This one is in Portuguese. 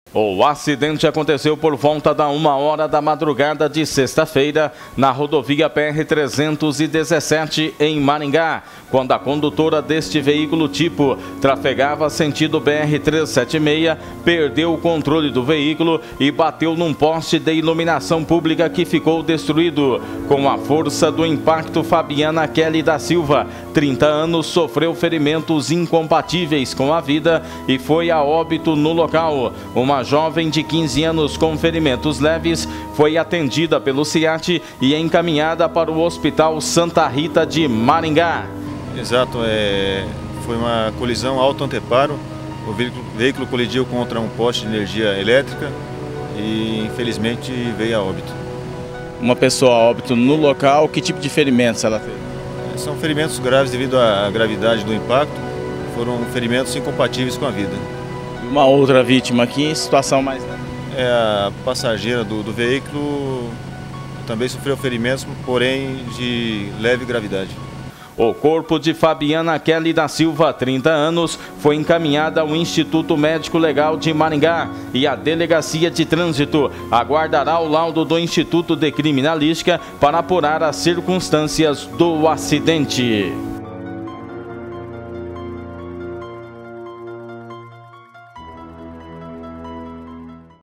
O acidente aconteceu por volta da 1h da madrugada de sexta-feira na rodovia PR-317 em Maringá, quando a condutora deste veículo tipo trafegava sentido BR-376, perdeu o controle do veículo e bateu num poste de iluminação pública que ficou destruído. Com a força do impacto, Fabiana Kelly da Silva, 30 anos, sofreu ferimentos incompatíveis com a vida e foi a óbito no local. Uma jovem de 15 anos com ferimentos leves foi atendida pelo SEAT e encaminhada para o Hospital Santa Rita de Maringá. Exato, foi uma colisão auto-anteparo. O veículo colidiu contra um poste de energia elétrica e infelizmente veio a óbito. Uma pessoa a óbito no local, que tipo de ferimentos ela teve? São ferimentos graves devido à gravidade do impacto, foram ferimentos incompatíveis com a vida. Uma outra vítima aqui em situação mais leve. A passageira do veículo também sofreu ferimentos, porém de leve gravidade. O corpo de Fabiana Kelly da Silva, 30 anos, foi encaminhado ao Instituto Médico Legal de Maringá e a Delegacia de Trânsito aguardará o laudo do Instituto de Criminalística para apurar as circunstâncias do acidente.